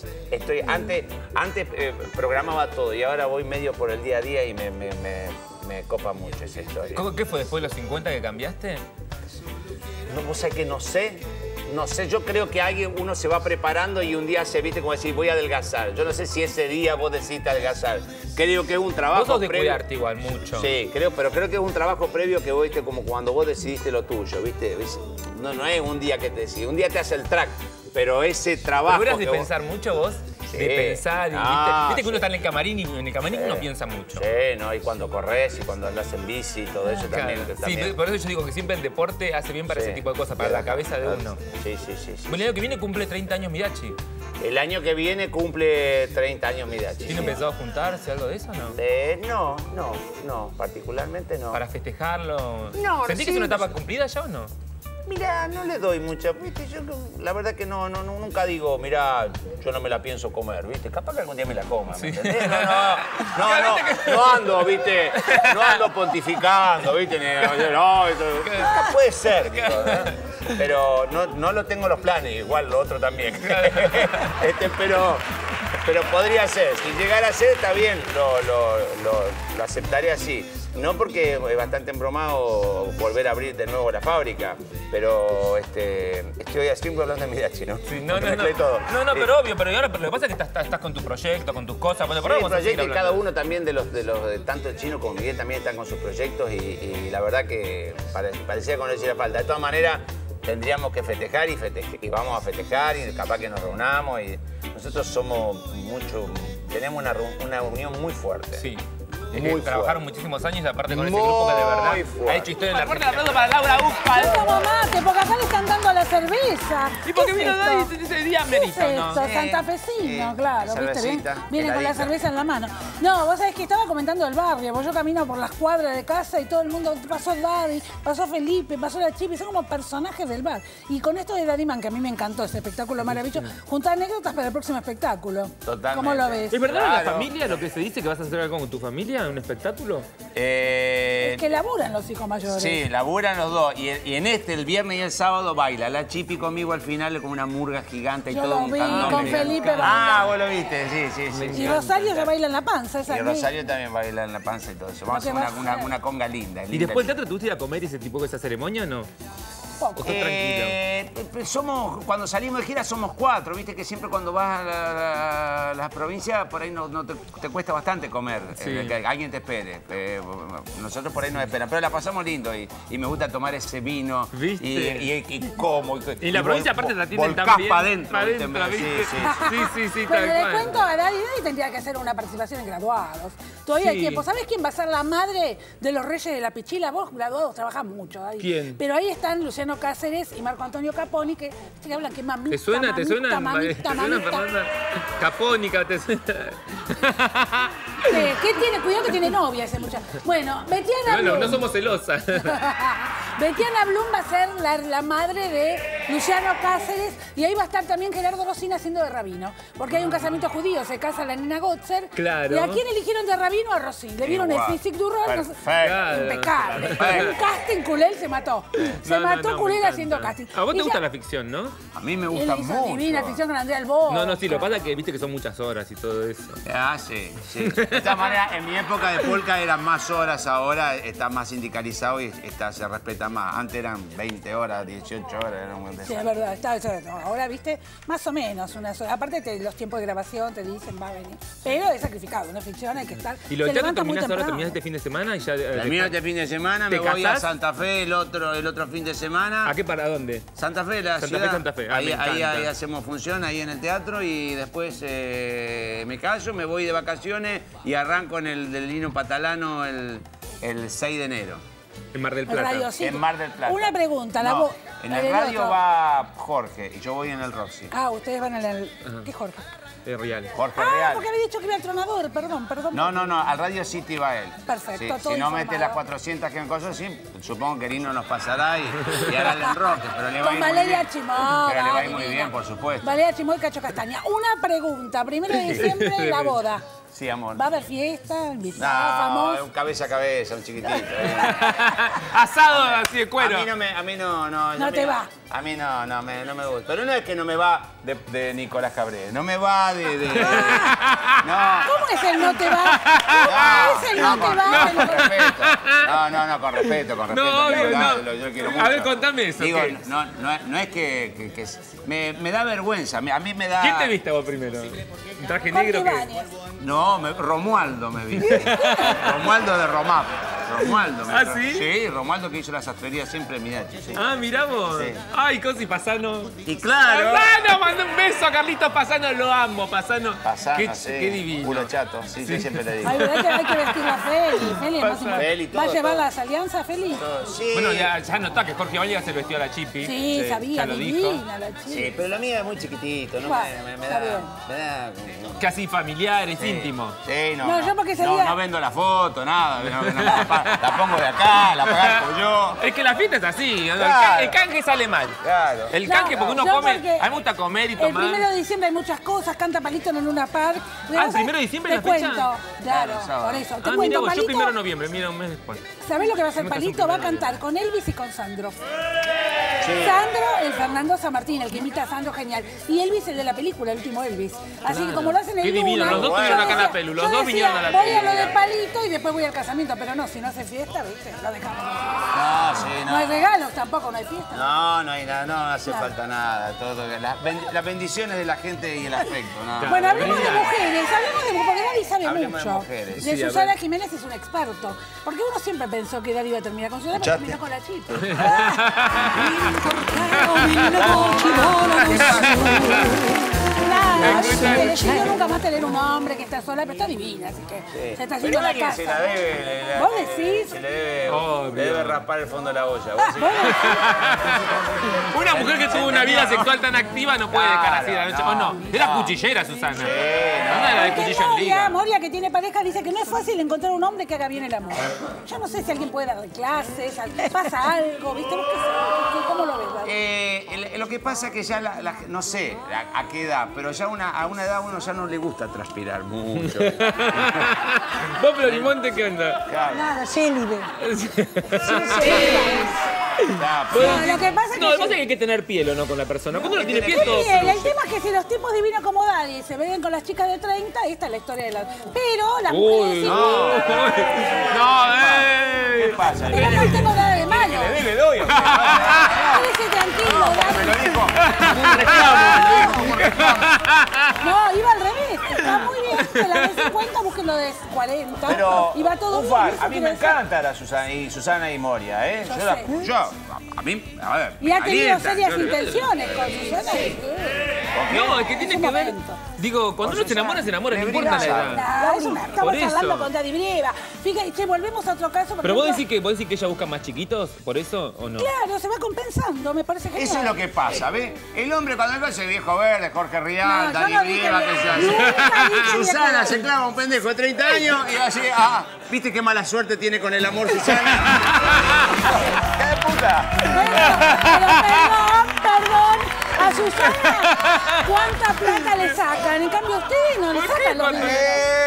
Antes programaba todo y ahora voy medio por el día a día y me copa mucho esa historia. ¿Qué fue después de los 50 que cambiaste? No, vos sabés que no sé. No sé, yo creo que uno se va preparando y un día se viste como decir, voy a adelgazar. Yo no sé si ese día vos decidiste adelgazar. Creo que es un trabajo previo. Vos sos de previo. cuidarte igual mucho. Sí, pero creo que es un trabajo previo que vos, viste, como cuando vos decidiste lo tuyo, ¿viste? No es un día que te decidís. Un día te hace el track, pero ese trabajo... ¿Pero de pensar mucho vos? Sí. De pensar, viste que uno está en el camarín y en el camarín uno piensa mucho. Sí, ¿no? Y cuando corres y cuando andas en bici y todo eso también. Sí, por eso yo digo que siempre el deporte hace bien para ese tipo de cosas, para la cabeza de uno. Sí. Bueno, el año que viene cumple 30 años Midachi. El año que viene cumple 30 años Midachi. ¿Tienen pensado juntarse, algo de eso o no? No, particularmente no. ¿Para festejarlo? No, ¿Sentís que es una etapa cumplida ya o no? Mira, no le doy mucha, ¿viste? Yo la verdad que nunca digo, mira, yo no me la pienso comer, ¿viste? Capaz que algún día me la coma, ¿me entendés? No ando, ¿viste? No ando pontificando, ¿viste? Puede ser, digo, pero no lo tengo en los planes, igual lo otro también. Pero podría ser, si llegara a ser, está bien, lo aceptaré así. No porque es bastante embromado volver a abrir de nuevo la fábrica, pero estoy siempre hablando de Midachi, ¿no? Sí, no, pero obvio, pero lo que pasa es que estás con tu proyecto, con tus cosas. Bueno, sí, proyecto y cada uno también de los tanto el Chino como Miguel también están con sus proyectos y la verdad que parecía que no le hiciera falta. De todas maneras, tendríamos que festejar y vamos a festejar y capaz que nos reunamos y nosotros tenemos una unión muy fuerte. Sí. Trabajaron muchísimos años y aparte con ese grupo que de verdad ha hecho historia en la Argentina. Un aplauso para Laura Ufal. Es como mate, porque acá le están dando la cerveza. ¿Y por qué vino Daddy ese día merito, no? Santafesino, claro, ¿viste bien? Viene con la cerveza en la mano. No, vos sabés que estaba comentando el barrio, porque yo camino por las cuadras de casa y todo el mundo, pasó Daddy, pasó Felipe, pasó la Chipi, son como personajes del bar. Y con esto de Daddy Man, que a mí me encantó ese espectáculo maravilloso, juntar anécdotas para el próximo espectáculo. Totalmente. ¿Cómo lo ves? ¿Es verdad la familia, lo que se dice que vas a hacer algo con tu familia? ¿Un espectáculo? Es que laburan los hijos mayores. Sí, laburan los dos. Y en el viernes y el sábado baila. La Chipi conmigo al final con una murga gigante y yo todo. Yo lo vi con Felipe bailando. Ah, vos lo viste, sí. Y Rosario ya baila en la panza. Y Rosario también baila en la panza y todo eso. Vamos a hacer una conga linda. ¿Y después del teatro te gusta ir a comer ese tipo de esa ceremonia o no? Poco. Tranquilo. Cuando salimos de gira somos 4, viste que siempre cuando vas a las provincias por ahí te cuesta bastante comer, que alguien te espere. Nosotros por ahí nos esperan, pero la pasamos lindo y me gusta tomar ese vino. ¿Viste? Y como. Y la provincia aparte la tienen tan bien. Para adentro, ¿viste? Sí, pero le cuento a Daddy tendría que hacer una participación en graduados. Todavía hay tiempo. ¿Sabés quién va a ser la madre de los Reyes de la Pichila? Vos, graduados, trabajás mucho, Daddy. ¿Quién? Pero ahí están Luciano Cáceres y Marco Antonio Caponi, que hablan que mamita, ¿Te suena? ¿Te suena Fernanda? Capónica, ¿te suena? ¿Qué tiene? Cuidado que tiene novia ese muchacho. Bueno, Betiana Blum. No somos celosas. Betiana Blum va a ser la madre de Luciano Cáceres y ahí va a estar también Gerardo Rosina haciendo de rabino. Porque hay un casamiento judío, se casa la nena Gotzer. Claro. ¿Y a quién eligieron de rabino? A Rosy. Le vieron el physique du rol. Impecable. Un casting, Culel se mató. Se mató Culel haciendo casting. A vos te gusta la ficción, ¿no? A mí me gusta mucho. Divina ficción con Andrea Albo. No, sí, lo que pasa es que viste que son muchas horas y todo eso. Sí. De esta manera, en mi época de polka eran más horas, ahora está más sindicalizado y se respeta más. Antes eran 20 horas, 18 horas. Sí, es verdad. Ahora, viste, más o menos unas horas. Aparte, los tiempos de grabación te dicen, va a venir. Pero es sacrificado, una ficción, hay que estar. ¿Y lo del teatro terminás este fin de semana? Y ya, termino este fin de semana, me voy a Santa Fe el otro fin de semana. ¿A qué para dónde? Santa Fe, la ciudad. Santa Fe. Ahí hacemos función, ahí en el teatro y después me caso, me voy de vacaciones y arranco en el del Lino Patalano el 6 de enero. En Mar del Plata. En Mar del Plata. Una pregunta. En el radio va Jorge y yo voy en el Roxy. Ah, ustedes van en el... ¿Qué Jorge? Real. Jorge Real. Porque había dicho que iba al Tronador, perdón. No, al Radio City va él. Perfecto, Si no mete las 400 que en cosas, sí, supongo que Lino nos pasará y hará el enroque, pero le va a ir Valeria Chimoy. Pero le va a ir muy bien, por supuesto. Valeria Chimoy, Cacho Castaña. Una pregunta, 1 de diciembre, la boda. Sí, amor. ¿Va a haber fiesta, invitados, famosos? Un cabeza a cabeza, un chiquitito. Asado así de cuero. A mí no. No te va. A mí no me gusta. Pero no es que no me va de Nicolás Cabré. No me va de... No. ¿Cómo es el no te va? ¿Cómo es el no te va? Con respeto. No, con respeto. No, obvio, yo quiero mucho. A ver, contame eso. Digo, no es que me da vergüenza. A mí me da... ¿Quién te viste vos primero? ¿Un traje negro que...? No, Romualdo me viste. Romualdo de Romap. Romualdo. ¿Ah, sí? Sí, Romualdo que hizo la sastrería siempre en Midachi. Sí. Ah, mirá vos. Sí. Ay, Cosi Pasano. Y claro. Pasano, manda un beso a Carlitos Pasano, lo amo, Pasano. Qué divino. Culo chato, sí, yo siempre le digo. Hay que vestir a Feli. Feli es más importante. ¿Va a llevar las alianzas, Feli? Sí. Bueno, ya notá que Jorge Vallega se lo vestió a la Chipi. Sí, sabía, ya lo dijo. La Chipi. Sí, pero la mía es muy chiquitito, ¿no? Me da... Casi familiares, íntimos. Sí, no, yo porque sería... No vendo la foto, nada. La pongo de acá, la pago yo. Es que la fiesta es así. Claro. El canje sale mal. Claro. El canje porque uno come... A mí me gusta comer y tomar. El 1 de diciembre hay muchas cosas. Canta Palito en Luna Park. ¿El 1 de diciembre es la fecha? Te cuento. Claro, por eso. Te Mira cuento, vos, Palito. yo 1 de noviembre, mira un mes después. ¿Sabés lo que va a hacer Palito? Va a cantar con Elvis y con Sandro. Sandro, el Fernando San Martín, el que imita a Sandro, genial. Y Elvis, el de la película, el último Elvis. Así que como lo hacen en Qué Luna... divino, los dos vinieron acá a la pelu, los dos vinieron a la pelu. Voy a lo de Palito y después voy al casamiento, pero no, si no hace fiesta, ¿viste? Lo dejamos. No, sí, no. No hay regalos tampoco, no hay fiesta. No hay nada, no hace falta nada. Todo, las bendiciones de la gente y el afecto. No. Bueno, hablemos de mujeres, porque Daddy sabe Hablemos mucho. de mujeres. De Sí, Susana Jiménez es un experto. Porque uno siempre pensó que Daddy iba a terminar con Susana, pero terminó con la chica. Claro, decidió nunca más tener un hombre que está sola, pero está divina, así que se está haciendo la casa. Se la debe. ¿Vos decís? Se le debe raspar el fondo de la olla. Una mujer que tuvo una vida sexual tan activa no puede dejar así de la noche. ¿O no? Era cuchillera, Susana. No era de cuchillo en liga. Moria, que tiene pareja, dice que no es fácil encontrar un hombre que haga bien el amor. Yo no sé si alguien puede darle clases, pasa algo, ¿viste? ¿Cómo lo ves? Lo que pasa es que ya, no sé a qué edad, pero ya a una edad a uno ya no le gusta transpirar mucho. ¿Vos, Florimonte, qué onda? Nada, célibe. Lo que pasa es que hay que tener piel o no con la persona. Cuando uno tiene piel, todo el tema es que si los tipos divinos como Daddy se ven con las chicas de 30, esta es la historia de la... Pero las mujeres... ¿Qué pasa? Pero no tengo nada de malo. Le doy. Quédese tranquilo, Daddy. Me lo dijo. No, iba al revés. Está muy bien. Que la de 50 busquen lo de 40. Pero, y va todo bien. a mí me encanta la Susana y Moria, ¿eh? A mí, a ver. Y ha tenido serias intenciones con Susana. No, es que tiene que ver. Digo, cuando uno se enamora, no importa la edad. Estamos hablando con Daddy Brieva. Fíjate, volvemos a otro caso. Pero vos decís que ella busca más chiquitos, ¿por eso o no? Claro, se va compensando, me parece que eso es lo que pasa, ¿ves? El hombre cuando ve ese viejo verde, Jorge Rial, Daddy Brieva, que se hace. Susana se clava un pendejo de 30 años y va así, ¿viste qué mala suerte tiene con el amor Susana? ¡Qué de puta! Perdón. A Susana, ¿cuánta plata le sacan? En cambio, ustedes no le sacan los dinero.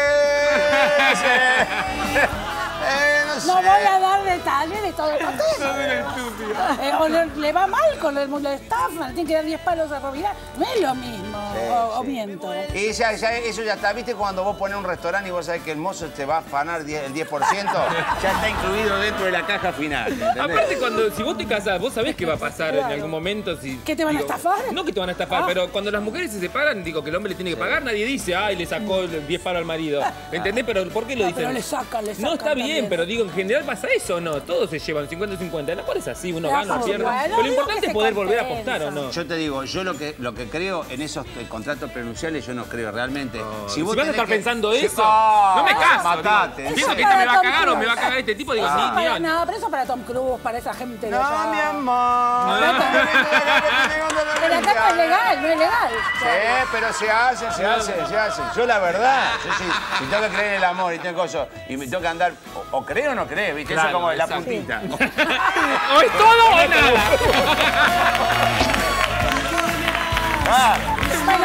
No voy a dar detalles de todo el contexto. O le va mal con el mundo de estafa, le tiene que dar 10 palos a Rovidal. No es lo mismo, o miento. Y eso ya está, ¿viste? Cuando vos pones un restaurante y vos sabés que el mozo te va a afanar el 10%, ya está incluido dentro de la caja final. ¿Entendés? Aparte, si vos te casás, vos sabés qué va a pasar en algún momento. ¿Que te van a estafar? No que te van a estafar, pero cuando las mujeres se separan, digo que el hombre le tiene que pagar, nadie dice, ay, le sacó 10 palos al marido. ¿Entendés? Pero ¿por qué lo dicen? Pero le sacan. No, está bien, pero digo, en general pasa eso, ¿no? Todos se llevan 50-50. No es así, uno gana o pierde. Pero lo importante es poder volver a apostar, ¿o no? Yo te digo, yo lo que creo en esos contratos prenupciales, yo no creo realmente. Si vos vas a estar pensando eso, no me caso. Matate. Pienso que esta me va a cagar o me va a cagar este tipo, digo, no, pero eso para Tom Cruise, para esa gente de allá. No, mi amor. Pero acá no es legal. Sí, pero se hace. Yo la verdad, si tengo que creer en el amor y tengo cosas, y me tengo que andar, o creer o no creer, ¿viste? Eso es como la puntita. O es todo o nada. Bueno,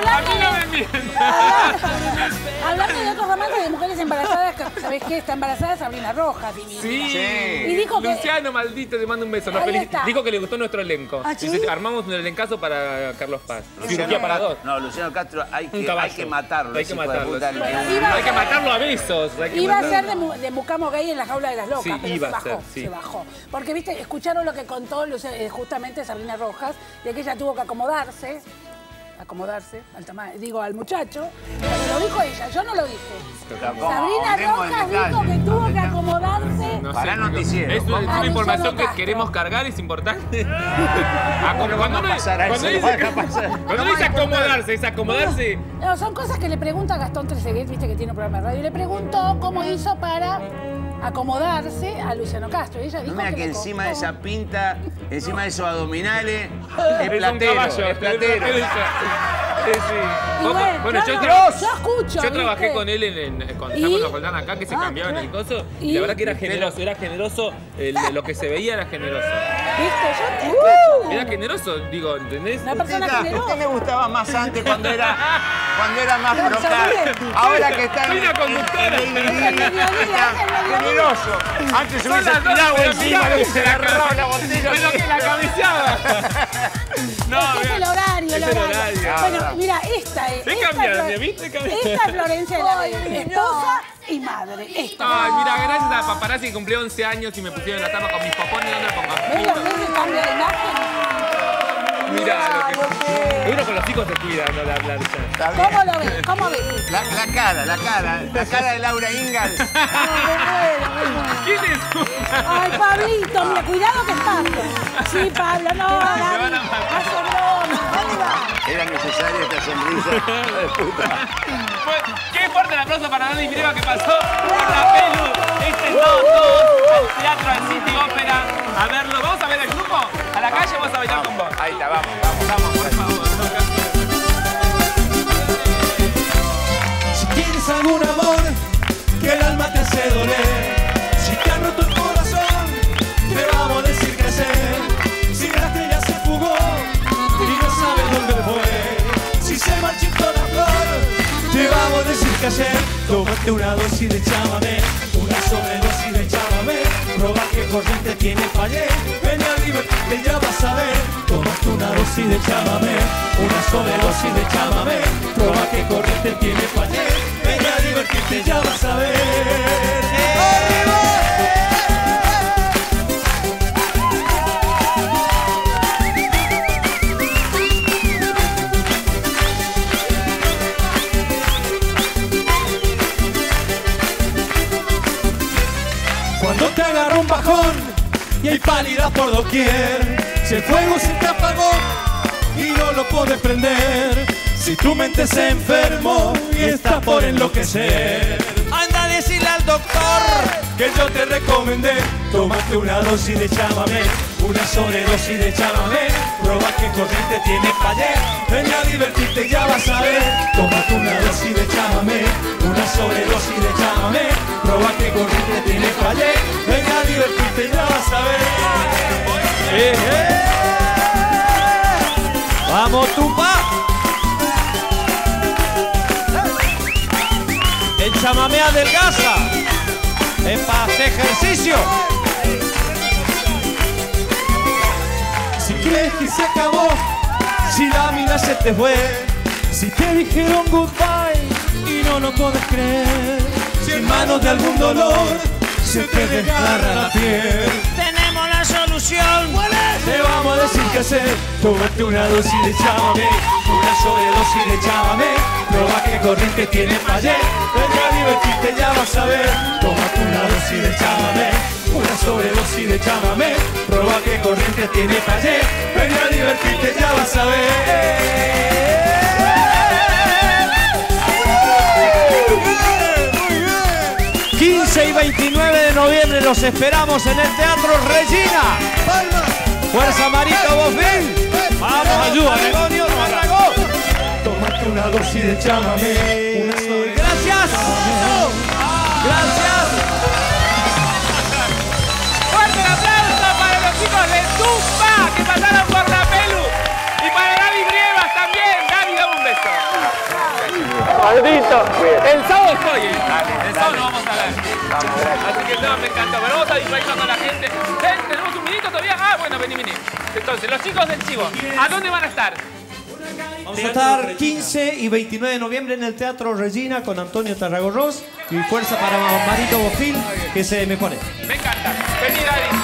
hablando de otros romances de mujeres embarazadas, ¿sabés qué? Está embarazada Sabrina Rojas. Sí. Y dijo que... Luciano, maldito, te mando un beso. Dijo que le gustó nuestro elenco. Dice, armamos un elencazo para Carlos Paz. Cirugía para dos. No, Luciano Castro hay que matarlo. Hay que matarlo. Hay que matarlo a besos. Iba a ser de Mucamo Gay en la jaula de las locas, pero se bajó. Porque, viste, escucharon lo que contó justamente Sabrina Rojas, de que ella tuvo que acomodarse al muchacho, pero lo dijo ella, yo no lo dije. Sabrina Rojas dijo que tuvo que acomodarse. Para el noticiero. Es una información que queremos cargar, es importante. Cuando dice acomodarse, es acomodarse. No, son cosas que le pregunta a Gastón Trezeguet, viste que tiene un programa de radio, y le preguntó cómo hizo para acomodarse a Luciano Castro. Y ella dijo que encima de esa pinta, encima de esos abdominales, es platero. Y Bueno, yo escucho. Yo trabajé con él cuando estábamos los Roldán acá, que se cambiaban el coso. Y la verdad que era generoso. Lo que se veía era generoso. ¿Viste? Era generoso, digo, ¿entendés? Una persona generosa. Usted me gustaba más antes cuando era más brocal. Ahora que está Soy una conductora. Generoso. Antes se hubiese tirado encima, le hubiese agarrado la botella. Pero que la cabeceaba. No, es el horario. Bueno, mira, esta es. ¿Te cambiaron? ¿Viste? Esta es Florencia de la Vega, esposa y madre. Ay, mira, gracias a Paparazzi que cumplió 11 años y me pusieron la tapa con mis popones. ¿Dónde la pongo? ¿Ves lo que es el cambio de imagen? Mira, uno con los hijos se cuida, no la plancha. ¿Cómo lo ves? ¿Cómo ves? La cara de Laura Ingalls. ¿Quién es? Ay, Pablito, mira, cuidado que es Pablo. Sí, Pablo, no, Dani, hace broma. Era necesaria esta sonrisa de puta. Qué fuerte el aplauso para Dani Brieva que pasó por la Pelu. Todo al teatro, al City Ópera. A verlo. ¿Vamos a ver el grupo? ¿A la calle vamos a bailar con vos? Ahí está, vamos, por favor. Si tienes algún amor que el alma te hace doler, si te ha roto el corazón, te vamos a decir qué hacer. Si la estrella se fugó y no sabes dónde fue, si se marchitó la flor, te vamos a decir qué hacer. Tómate una dosis de chamamé, una sobredosis de chamamé, proba qué corriente tiene fallé, ven a divertirte, ya vas a ver. Tómate una dosis de chamamé, una sobredosis de chamamé, proba qué corriente tiene fallé, ven a divertirte, ya vas a ver. Cuando te agarra un bajón y hay pálida por doquier, si el fuego se te apagó y no lo puedes prender, si tu mente se enfermó y está por enloquecer, anda a decirle al doctor que yo te recomendé. Tómate una dosis de chamamé, una sobredosis de chamamé, proba qué corriente tiene fallé, ven a divertirte, ya vas a ver. Tómate una dosis de chamamé, una sobredosis de chamamé, proba qué corriente tiene fallé, ven a divertirte, ya vas a ver. ¡Vamos, Tupac! El chamamé adelgaza, es para hacer ejercicio. Si crees que se acabó, si la mina se te fue, si te dijeron goodbye y no lo puedes creer, si en manos de algún dolor se te desgarra la piel, tenemos la solución. Te vamos a decir qué hacer. Tómate una dosis de chamamé, una sobredosis de chamamé, proba qué corriente tiene fallé, ven a divertirte, ya vas a ver. Tómate una dosis de chamamé, una sobredosis de chamamé, proba qué corriente tiene fallé, ven a divertirte, ya vas a ver. 15 y 29 de noviembre los esperamos en el Teatro Regina. Fuerza Marito Bofil. Vamos, ayúdame. Tómate una dosis de chamamé. Gracias. Gracias. Fuerte el aplauso para los chicos de Tupac que pasaron por la Pelu. Y para Gaby Brievas también. Gaby, dame un beso. Maldito. El sábado estoy. El sábado lo vamos a ver. Así que el tema me encantó. Pero vamos a disfrutar con la gente. ¿Tenemos un minuto todavía? Ah, bueno, vení. Entonces, los chicos del Chivo, ¿a dónde van a estar? Vamos a estar 15 y 29 de noviembre en el Teatro Regina con Antonio Tarragorros y Fuerza para Marito Bofil, que se me pone. Me encanta. Vení, David.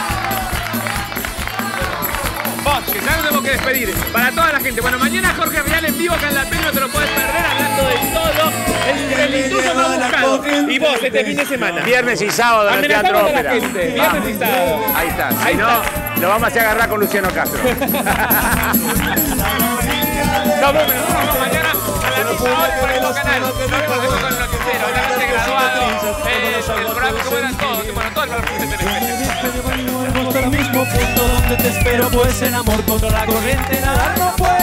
Vos, que ya nos tenemos que despedir. Para toda la gente. Bueno, mañana Jorge Real en vivo acá en la Pelu, no te lo puedes perder, hablando de todo. El intruso no buscado. Y vos, este fin de semana. Viernes y sábado en el Teatro Ópera. Viernes y sábado. Ahí está. Si no, lo vamos a hacer agarrar con Luciano Castro. Nos vemos mañana a las 10 horas por el mismo canal. Nos vemos con el noticiero, la clase graduado, el programa, como eran todos, bueno, todo el programa de Telefe. Mismo punto donde te espero, pues en amor contra la corriente nadar no puedo.